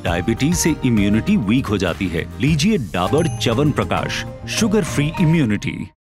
Diabetes से immunity weak हो जाती है। लीजिए Dabur Chyawanprash, sugar free immunity.